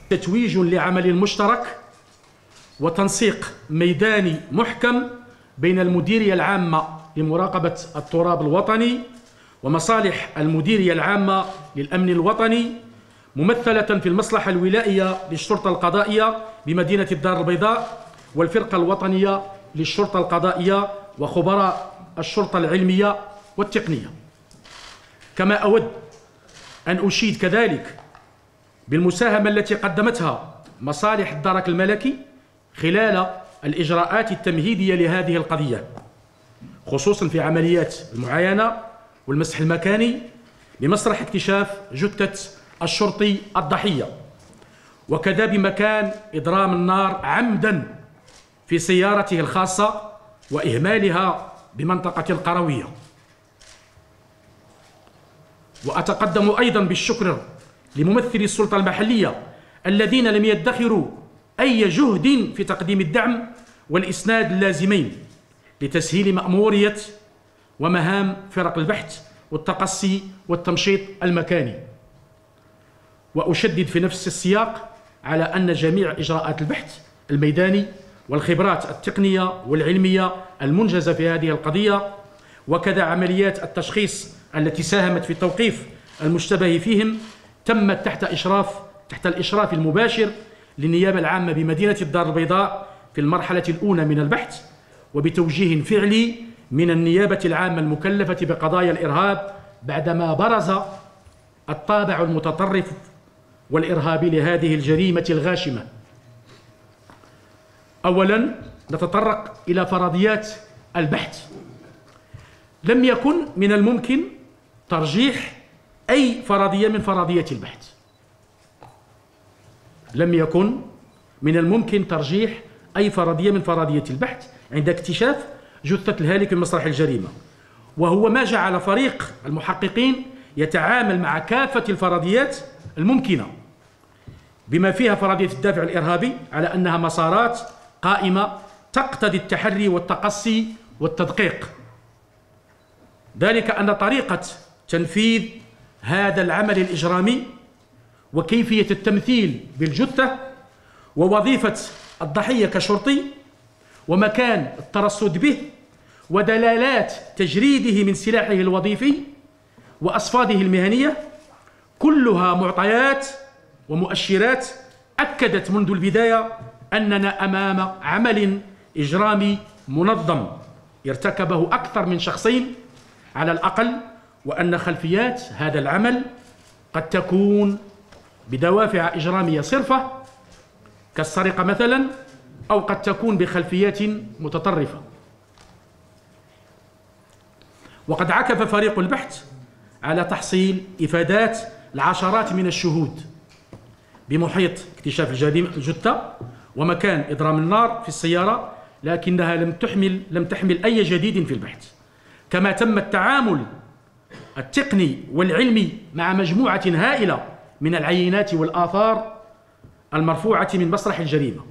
تتويج لعمل مشترك وتنسيق ميداني محكم بين المديرية العامة لمراقبة التراب الوطني ومصالح المديرية العامة للأمن الوطني، ممثلة في المصلحة الولائية للشرطة القضائية بمدينة الدار البيضاء والفرقة الوطنية للشرطة القضائية وخبراء الشرطة العلمية والتقنية. كما أود أن أشيد كذلك بالمساهمة التي قدمتها مصالح الدرك الملكي خلال الإجراءات التمهيدية لهذه القضية، خصوصا في عمليات المعاينة والمسح المكاني بمسرح اكتشاف جثة الشرطي الضحية، وكذا بمكان إضرام النار عمدا في سيارته الخاصة وإهمالها بمنطقة القروية. وأتقدم أيضا بالشكر لممثلي السلطة المحلية الذين لم يدخروا أي جهد في تقديم الدعم والإسناد اللازمين لتسهيل مأمورية ومهام فرق البحث والتقصي والتمشيط المكاني. وأشدد في نفس السياق على أن جميع إجراءات البحث الميداني والخبرات التقنية والعلمية المنجزة في هذه القضية، وكذا عمليات التشخيص التي ساهمت في توقيف المشتبه فيهم، تمت تحت الإشراف المباشر للنيابة العامة بمدينة الدار البيضاء في المرحلة الأولى من البحث، وبتوجيه فعلي من النيابة العامة المكلفة بقضايا الإرهاب بعدما برز الطابع المتطرف والإرهابي لهذه الجريمة الغاشمة. أولا نتطرق إلى فرضيات البحث. لم يكن من الممكن ترجيح أي فرضية من فرضيات البحث. لم يكن من الممكن ترجيح أي فرضية من فرضيات البحث عند اكتشاف جثة الهالك من مسرح الجريمة، وهو ما جعل فريق المحققين يتعامل مع كافة الفرضيات الممكنة بما فيها فرضية الدافع الإرهابي على أنها مسارات قائمة تقتضي التحري والتقصي والتدقيق. ذلك أن طريقة تنفيذ هذا العمل الإجرامي وكيفية التمثيل بالجثة ووظيفة الضحية كشرطي ومكان الترصد به ودلالات تجريده من سلاحه الوظيفي وأصفاده المهنية، كلها معطيات ومؤشرات أكدت منذ البداية أننا أمام عمل إجرامي منظم ارتكبه أكثر من شخصين على الأقل، وأن خلفيات هذا العمل قد تكون بدوافع إجرامية صرفة كالسرقة مثلا، أو قد تكون بخلفيات متطرفة. وقد عكف فريق البحث على تحصيل إفادات العشرات من الشهود بمحيط اكتشاف الجثة ومكان إضرام النار في السيارة، لكنها لم تحمل أي جديد في البحث. كما تم التعامل التقني والعلمي مع مجموعة هائلة من العينات والآثار المرفوعة من مسرح الجريمة.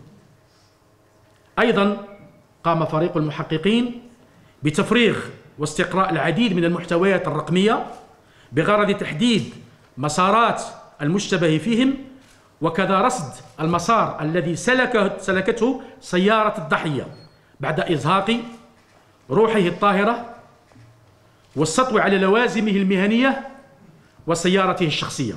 أيضا قام فريق المحققين بتفريغ واستقراء العديد من المحتويات الرقمية بغرض تحديد مسارات المشتبه فيهم، وكذا رصد المسار الذي سلكته سيارة الضحية بعد إزهاق روحه الطاهرة والسطو على لوازمه المهنية وسيارته الشخصية.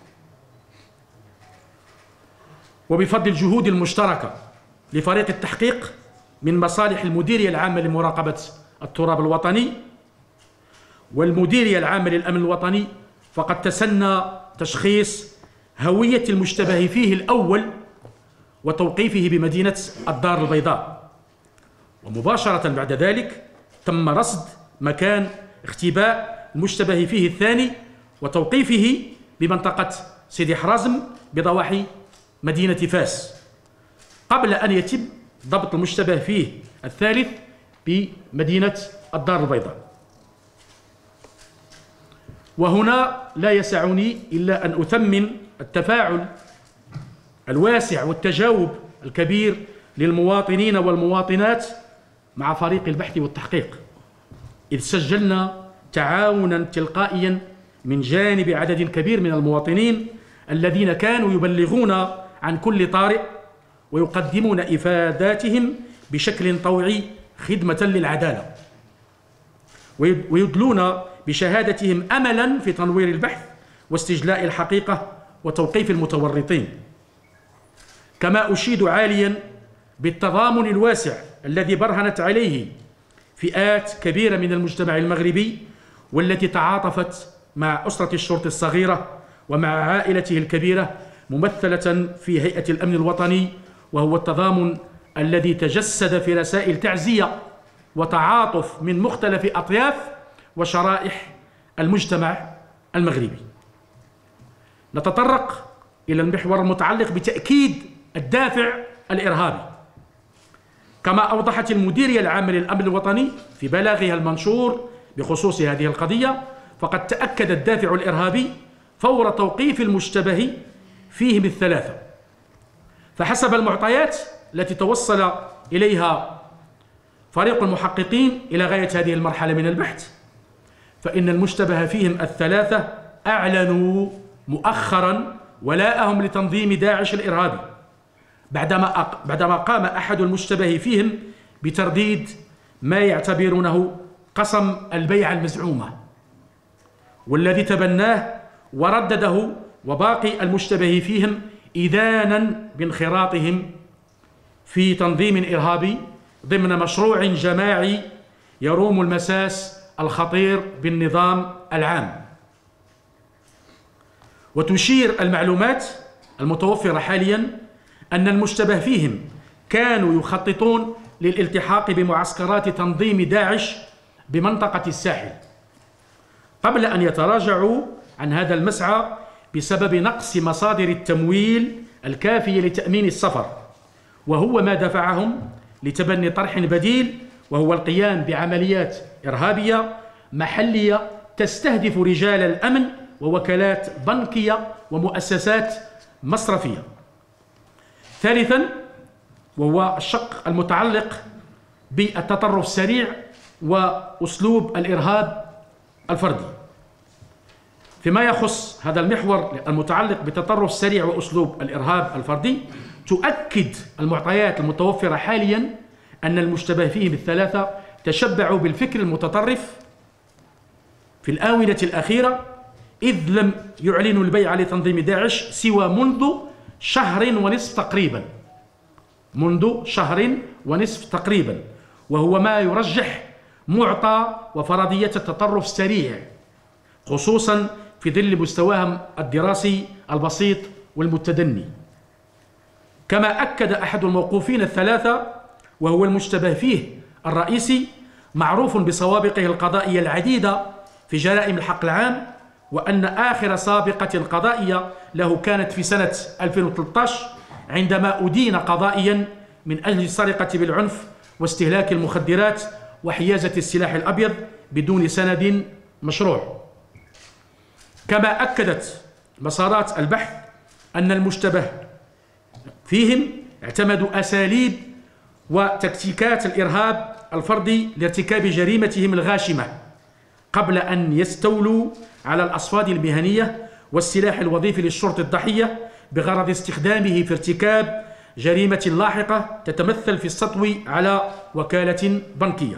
وبفضل الجهود المشتركة لفريق التحقيق من مصالح المديرية العامة لمراقبة التراب الوطني والمديرية العامة للأمن الوطني، فقد تسنى تشخيص هوية المشتبه فيه الأول وتوقيفه بمدينة الدار البيضاء، ومباشرة بعد ذلك تم رصد مكان اختباء المشتبه فيه الثاني وتوقيفه بمنطقة سيدي حرازم بضواحي مدينة فاس، قبل أن يتم ضبط المشتبه فيه الثالث بمدينة الدار البيضاء. وهنا لا يسعني إلا أن أثمن التفاعل الواسع والتجاوب الكبير للمواطنين والمواطنات مع فريق البحث والتحقيق، إذ سجلنا تعاونا تلقائيا من جانب عدد كبير من المواطنين الذين كانوا يبلغون عن كل طارئ، ويقدمون إفاداتهم بشكل طوعي خدمة للعدالة، ويدلون بشهادتهم أملا في تنوير البحث واستجلاء الحقيقة وتوقيف المتورطين. كما أشيد عاليا بالتضامن الواسع الذي برهنت عليه فئات كبيرة من المجتمع المغربي، والتي تعاطفت مع أسرة الشرطي الصغيرة ومع عائلته الكبيرة ممثلة في هيئة الأمن الوطني، وهو التضامن الذي تجسد في رسائل تعزية وتعاطف من مختلف أطياف وشرائح المجتمع المغربي. نتطرق إلى المحور المتعلق بتأكيد الدافع الإرهابي. كما أوضحت المديرية العامة للأمن الوطني في بلاغها المنشور بخصوص هذه القضية، فقد تأكد الدافع الإرهابي فور توقيف المشتبه فيهم الثلاثة. فحسب المعطيات التي توصل إليها فريق المحققين إلى غاية هذه المرحلة من البحث، فإن المشتبه فيهم الثلاثة أعلنوا مؤخرا ولاءهم لتنظيم داعش الإرهابي بعدما قام أحد المشتبه فيهم بترديد ما يعتبرونه قسم البيعة المزعومة، والذي تبناه وردده وباقي المشتبه فيهم إذانا بانخراطهم في تنظيم إرهابي ضمن مشروع جماعي يروم المساس الخطير بالنظام العام. وتشير المعلومات المتوفرة حاليا أن المشتبه فيهم كانوا يخططون للالتحاق بمعسكرات تنظيم داعش بمنطقة الساحل قبل أن يتراجعوا عن هذا المسعى بسبب نقص مصادر التمويل الكافية لتأمين السفر، وهو ما دفعهم لتبني طرح بديل، وهو القيام بعمليات إرهابية محلية تستهدف رجال الأمن ووكالات بنكية ومؤسسات مصرفية. ثالثا، وهو الشق المتعلق بالتطرف السريع وأسلوب الإرهاب الفردي. فيما يخص هذا المحور المتعلق بالتطرف السريع وأسلوب الإرهاب الفردي، تؤكد المعطيات المتوفرة حاليا أن المشتبه فيهم الثلاثة تشبعوا بالفكر المتطرف في الآونة الأخيرة، إذ لم يعلنوا البيعة لتنظيم داعش سوى منذ شهر ونصف تقريبا، وهو ما يرجح معطى وفرضية التطرف السريع، خصوصا في ظل مستواهم الدراسي البسيط والمتدني. كما أكد أحد الموقوفين الثلاثة، وهو المشتبه فيه الرئيسي، معروف بسوابقه القضائية العديدة في جرائم الحق العام، وأن آخر سابقة قضائية له كانت في سنة 2013 عندما أدين قضائيا من أجل السرقة بالعنف واستهلاك المخدرات وحيازة السلاح الأبيض بدون سند مشروع. كما أكدت مسارات البحث أن المشتبه فيهم اعتمدوا أساليب وتكتيكات الإرهاب الفردي لارتكاب جريمتهم الغاشمة قبل أن يستولوا على الأصفاد المهنية والسلاح الوظيفي للشرطي الضحية بغرض استخدامه في ارتكاب جريمة لاحقة تتمثل في السطو على وكالة بنكية.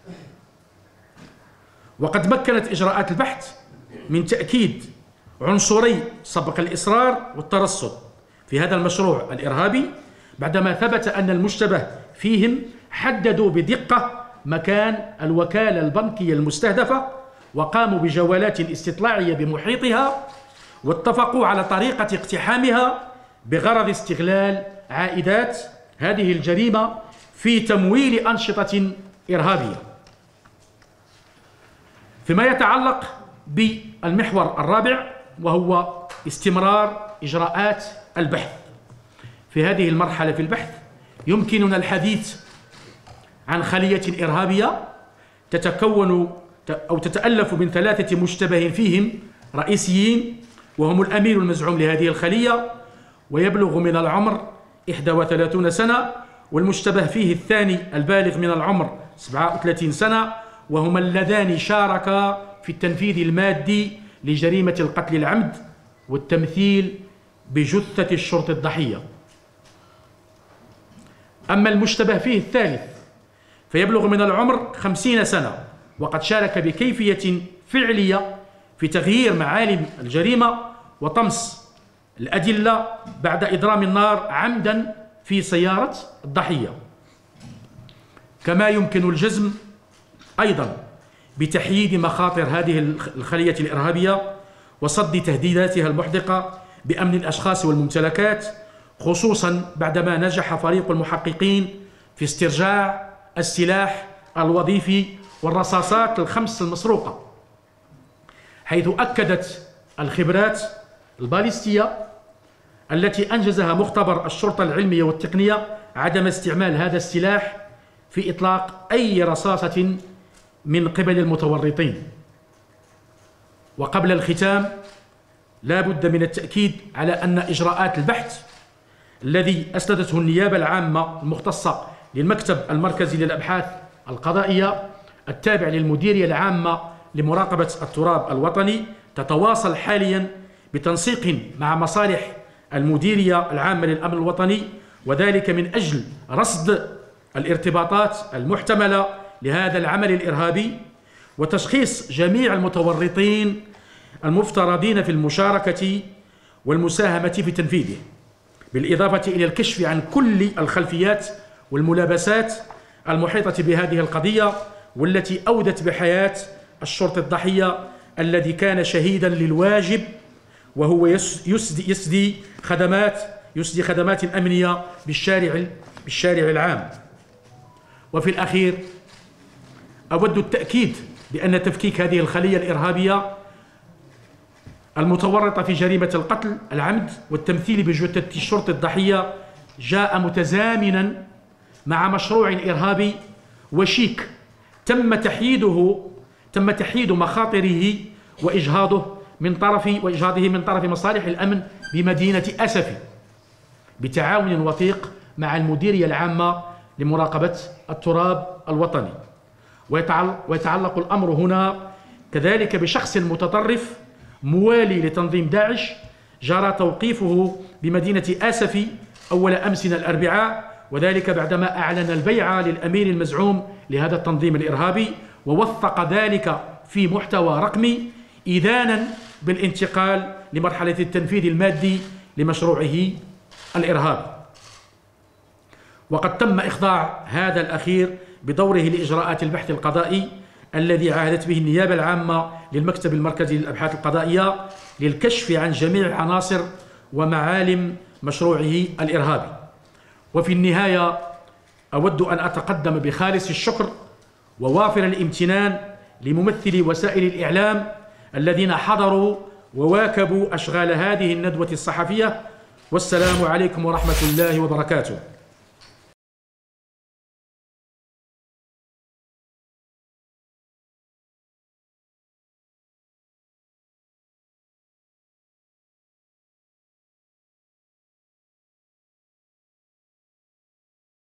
وقد مكنت إجراءات البحث من تأكيد عنصري سبق الإصرار والترصد في هذا المشروع الإرهابي، بعدما ثبت أن المشتبه فيهم حددوا بدقة مكان الوكالة البنكية المستهدفة، وقاموا بجولات استطلاعية بمحيطها، واتفقوا على طريقة اقتحامها بغرض استغلال عائدات هذه الجريمة في تمويل أنشطة إرهابية. فيما يتعلق بالمحور الرابع، وهو استمرار إجراءات البحث، في هذه المرحلة في البحث يمكننا الحديث عن خلية إرهابية تتألف من ثلاثة مشتبه فيهم رئيسيين، وهم الأمين المزعوم لهذه الخلية ويبلغ من العمر 31 سنة، والمشتبه فيه الثاني البالغ من العمر 37 سنة، وهما اللذان شاركا في التنفيذ المادي لجريمة القتل العمد والتمثيل بجثة الشرطي الضحية. أما المشتبه فيه الثالث فيبلغ من العمر 50 سنة، وقد شارك بكيفية فعلية في تغيير معالم الجريمة وطمس الأدلة بعد إضرام النار عمدا في سيارة الضحية. كما يمكن الجزم أيضا بتحييد مخاطر هذه الخلية الإرهابية وصد تهديداتها المحدقة بأمن الأشخاص والممتلكات، خصوصا بعدما نجح فريق المحققين في استرجاع السلاح الوظيفي والرصاصات الخمس المسروقة، حيث أكدت الخبرات الباليستية التي أنجزها مختبر الشرطة العلمية والتقنية عدم استعمال هذا السلاح في إطلاق أي رصاصة من قبل المتورطين. وقبل الختام لا بد من التأكيد على أن إجراءات البحث الذي أسندته النيابة العامة المختصة للمكتب المركزي للأبحاث القضائية التابع للمديرية العامة لمراقبة التراب الوطني تتواصل حاليا بتنسيق مع مصالح المديرية العامة للأمن الوطني، وذلك من أجل رصد الارتباطات المحتملة لهذا العمل الإرهابي وتشخيص جميع المتورطين المفترضين في المشاركة والمساهمة في تنفيذه، بالإضافة إلى الكشف عن كل الخلفيات والملابسات المحيطة بهذه القضية والتي أودت بحياة الشرطي الضحية الذي كان شهيدا للواجب، وهو يسدي خدمات أمنية بالشارع العام. وفي الأخير أود التأكيد بأن تفكيك هذه الخلية الإرهابية المتورطة في جريمة القتل العمد والتمثيل بجثة الشرطي الضحية جاء متزامنا مع مشروع إرهابي وشيك تم تحييد مخاطره وإجهاضه من طرف مصالح الأمن بمدينة أسفي بتعاون وثيق مع المديرية العامة لمراقبة التراب الوطني. ويتعلق الأمر هنا كذلك بشخص متطرف موالي لتنظيم داعش جرى توقيفه بمدينة آسفي أول أمسنا الأربعاء، وذلك بعدما أعلن البيعة للأمير المزعوم لهذا التنظيم الإرهابي ووثق ذلك في محتوى رقمي إذانا بالانتقال لمرحلة التنفيذ المادي لمشروعه الإرهابي. وقد تم إخضاع هذا الأخير بدوره لإجراءات البحث القضائي الذي عاهدت به النيابة العامة للمكتب المركزي للأبحاث القضائية للكشف عن جميع عناصر ومعالم مشروعه الإرهابي. وفي النهاية أود أن أتقدم بخالص الشكر ووافر الامتنان لممثلي وسائل الإعلام الذين حضروا وواكبوا أشغال هذه الندوة الصحفية، والسلام عليكم ورحمة الله وبركاته.